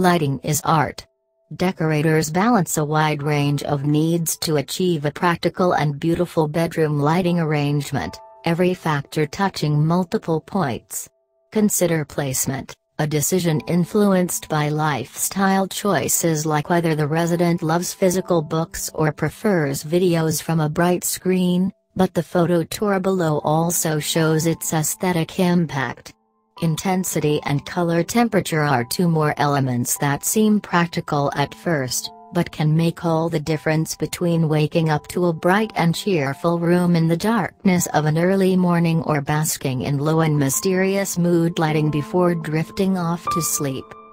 Lighting is art. Decorators balance a wide range of needs to achieve a practical and beautiful bedroom lighting arrangement, every factor touching multiple points. Consider placement, a decision influenced by lifestyle choices like whether the resident loves physical books or prefers videos from a bright screen, but the photo tour below also shows its aesthetic impact. Intensity and color temperature are two more elements that seem practical at first, but can make all the difference between waking up to a bright and cheerful room in the darkness of an early morning or basking in low and mysterious mood lighting before drifting off to sleep.